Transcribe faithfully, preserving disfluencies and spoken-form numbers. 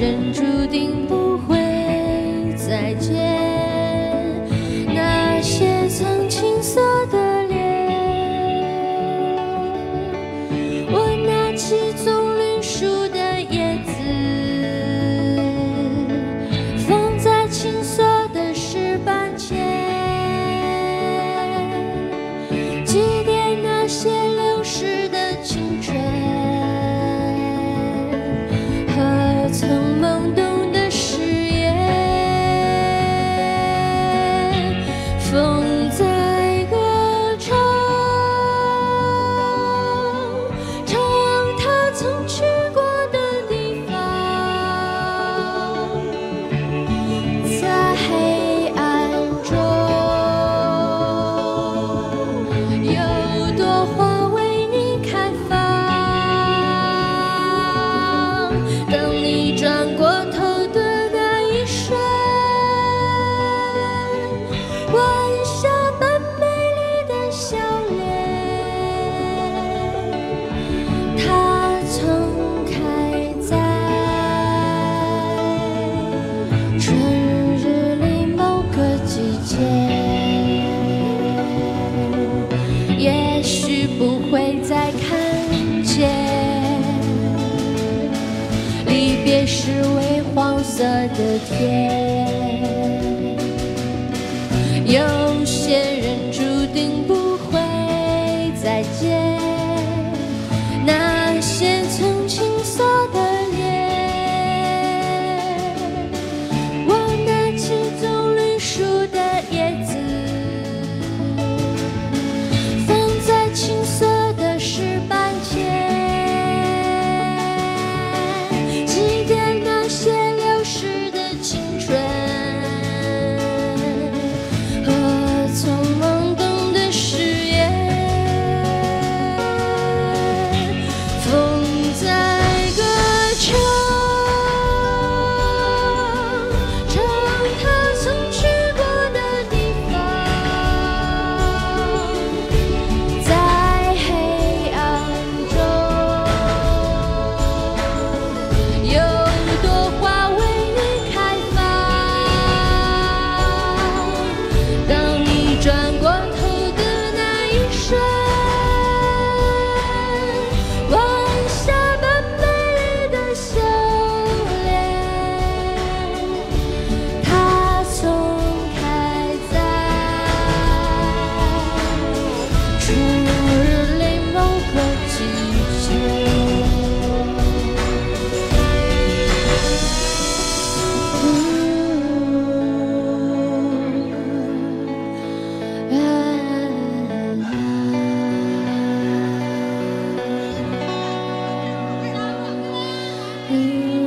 人注定不会再见，那些曾青涩的脸，我拿起棕榈树的叶子，放在青涩的石板前，祭奠那些流逝的青春和曾懵懂的誓言。风在歌唱，唱它曾去过的地方，在黑暗中有朵花为你开放。当你转过头的那一瞬，晚霞般美丽的笑脸，它曾开在春日里某个季节，也许不会再看见。离别是微黄色的天，有些人注定不会再见，那些曾青涩的脸，我拿起棕榈树的叶子，放在青涩的石板前，祭奠那些流逝的青春和从懵懂的誓言。风在歌唱，唱它曾去过的地方，在黑暗中有朵花为你开放。当你转过头的那一瞬，晚霞般美丽的笑脸，它曾开在春日里某个季节。嗯